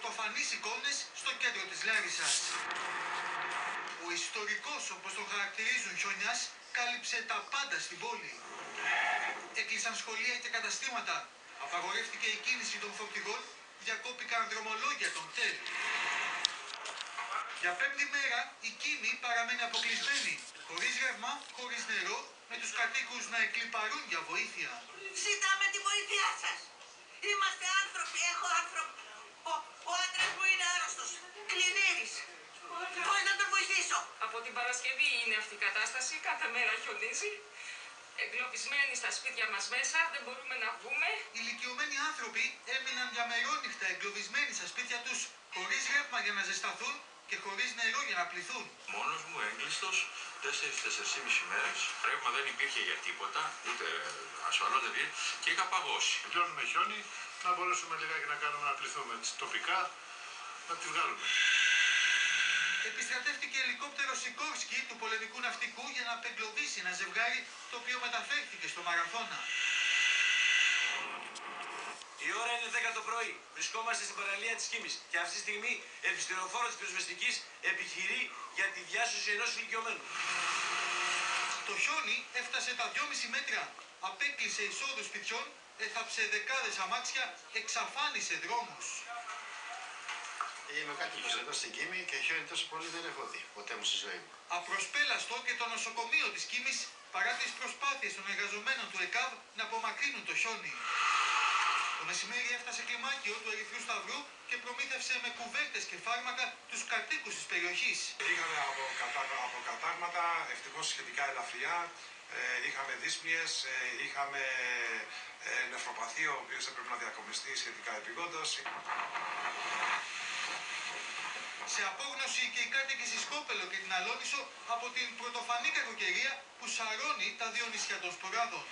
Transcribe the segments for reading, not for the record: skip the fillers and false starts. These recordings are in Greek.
πρωτοφανείς εικόνες στο κέντρο της Λάρισσας. Ο ιστορικός, όπως τον χαρακτηρίζουν, χιονιάς κάλυψε τα πάντα στην πόλη. Έκλεισαν σχολεία και καταστήματα, απαγορεύτηκε η κίνηση των φορτηγών, διακόπηκαν δρομολόγια των ΤΕΛ. Για πέμπτη μέρα η Κίμη παραμένει αποκλεισμένη, χωρίς ρεύμα, χωρίς νερό, με τους κατοίκους να εκλιπαρούν για βοήθεια. Ζητάμε τη βοήθειά σας. Είμαστε άνθρωποι, έχω άνθρωπο. Ο άντρας μου είναι άρρωστος, κλινήρης. Πώς να τον βοηθήσω? Από την Παρασκευή είναι αυτή η κατάσταση, κάθε μέρα χιονίζει. Εγκλωβισμένοι στα σπίτια μας μέσα, δεν μπορούμε να βγούμε. Ηλικιωμένοι άνθρωποι έμειναν για μερόνυχτα εγκλωβισμένοι στα σπίτια τους, χωρίς ρεύμα για να ζεσταθούν και χωρίς νερό για να πληθούν. Μόνος μου, έγκλειστος, 4-4,5 μέρες. Ρεύμα δεν υπήρχε για τίποτα, ούτε ασφαλώς δεν υπήρχε και είχα παγώσει. Πληρώνουμε χιόνι, να μπορέσουμε λιγάκι να κάνουμε να πληθούμε τοπικά, να τη βγάλουμε. Επιστρατεύτηκε ελικόπτερο Σικόρσκι του πολεμικού ναυτικού για να απεγκλωβίσει ένα ζευγάρι το οποίο μεταφέρθηκε στο Μαραθώνα. Η ώρα είναι 10 το πρωί. Βρισκόμαστε στην παραλία της Κίμης και αυτή τη στιγμή επιστηροφόρο της πυροσβεστικής επιχειρεί για τη διάσωση ενός ηλικιωμένου. Το χιόνι έφτασε τα 2,5 μέτρα. Απέκλεισε εισόδους σπιτιών, έθαψε δεκάδες αμάξια, εξαφάνισε δρόμους. Είμαι κάτοικος εδώ στην Κίμη και χιόνι τόσο πολύ δεν έχω δει ποτέ μου στη ζωή μου. Απροσπέλαστο και το νοσοκομείο της Κίμης παρά τις προσπάθειες των εργαζομένων του ΕΚΑΒ να απομακρύνουν το χιόνι. Το μεσημέρι έφτασε κλιμάκιο του Ερυθρού Σταυρού και προμήθευσε με κουβέρτες και φάρμακα τους κατοίκους της περιοχής. Είχαμε αποκατάγματα, ευτυχώς σχετικά ελαφριά, είχαμε δύσπνιες, είχαμε νεφροπαθείο, ο οποίος έπρεπε να διακομιστεί σχετικά επειγόντως. Σε απόγνωση και οι κάτοικοι στη Σκόπελο και την Αλόνισο από την πρωτοφανή κακοκαιρία που σαρώνει τα δύο νησιά των Σποράδων.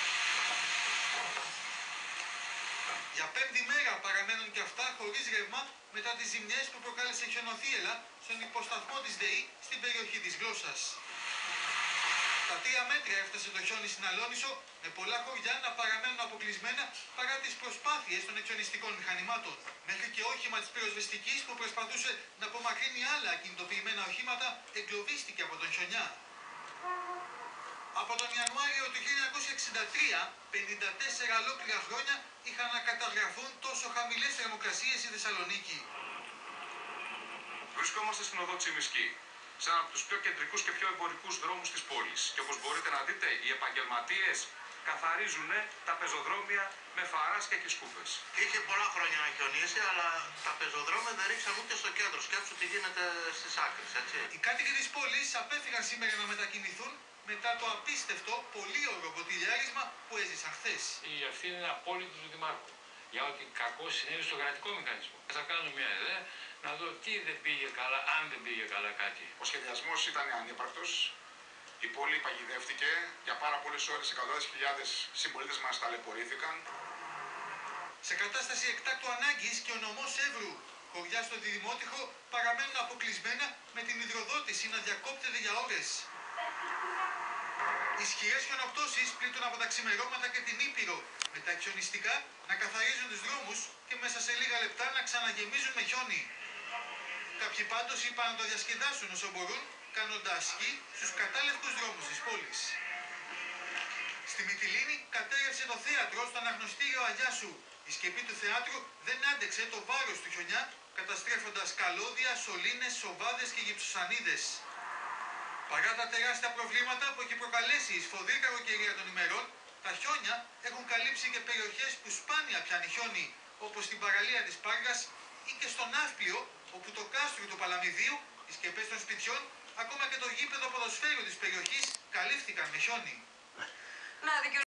Για πέμπτη μέρα παραμένουν και αυτά χωρίς ρεύμα μετά τις ζημιές που προκάλεσε χιονοθύελλα στον υποσταθμό της ΔΕΗ στην περιοχή της Γλώσσας. Τα 3 μέτρα έφτασε το χιόνι στην Αλόνισο, με πολλά χωριά να παραμένουν αποκλεισμένα παρά τις προσπάθειες των εξονιστικών μηχανημάτων. Μέχρι και όχημα της πυροσβεστικής που προσπαθούσε να απομακρύνει άλλα ακινητοποιημένα οχήματα εγκλωβίστηκε από τον χιονιά. Από τον Ιανουάριο του 1963, 54 ολόκληρα χρόνια είχαν να καταγραφούν τόσο χαμηλές θερμοκρασίες στη Θεσσαλονίκη. Βρισκόμαστε στην οδό Τσιμισκή, σε έναν από τους πιο κεντρικούς και πιο εμπορικούς δρόμους της πόλης. Και όπως μπορείτε να δείτε, οι επαγγελματίες καθαρίζουν τα πεζοδρόμια με φαράσκια και σκούπες. Είχε πολλά χρόνια να χιονίσει, αλλά τα πεζοδρόμια δεν ρίξαν ούτε στο κέντρο. Σκέψου τι γίνεται στις άκρες, έτσι. Οι κάτοικοι της πόλης απέφυγαν σήμερα να μετακινηθούν μετά το απίστευτο πολύωρο ποτηλιάρισμα που έζησαν χθες. Η ευθύνη είναι απόλυτη του Δημάρχου για ό,τι κακό συνέβη στο κρατικό μηχανισμό. Θα κάνω μια ιδέα να δω τι δεν πήγε καλά, αν δεν πήγε καλά κάτι. Ο σχεδιασμός ήταν ανύπαρκτος. Η πόλη παγιδεύτηκε. Για πάρα πολλές ώρες εκατοντάδες χιλιάδες συμπολίτες μας ταλαιπωρήθηκαν. Σε κατάσταση εκτάκτου ανάγκης και ο νομός Εύρου, χωριά στο Διδημότυχο παραμένουν αποκλεισμένα με την υδροδότηση να διακόπτεται για ώρες. Ισχυρές χιονοπτώσεις πλήττουν από τα ξημερώματα και την Ήπειρο, με τα χιονιστικά να καθαρίζουν τους δρόμους και μέσα σε λίγα λεπτά να ξαναγεμίζουν με χιόνι. Κάποιοι πάντως είπαν να το διασκεδάσουν όσο μπορούν, κάνοντας σκι στους κατάλευκους δρόμους της πόλης. Στη Μυτιλήνη κατέρευσε το θέατρο στο αναγνωστήριο Αγιάσου. Η σκεπή του θεάτρου δεν άντεξε το βάρος του χιονιά, καταστρέφοντας καλώδια, σωλήνες, σοβάδες και γυψοσανίδες. Παρά τα τεράστια προβλήματα που έχει προκαλέσει η σφοδρή κακοκαιρία των ημερών, τα χιόνια έχουν καλύψει και περιοχές που σπάνια πιάνει χιόνι, όπως στην παραλία της Πάργας ή και στο Ναύπλιο, όπου το κάστρο του Παλαμιδίου, οι σκεπές των σπιτιών, ακόμα και το γήπεδο ποδοσφαίρου της περιοχής καλύφθηκαν με χιόνι.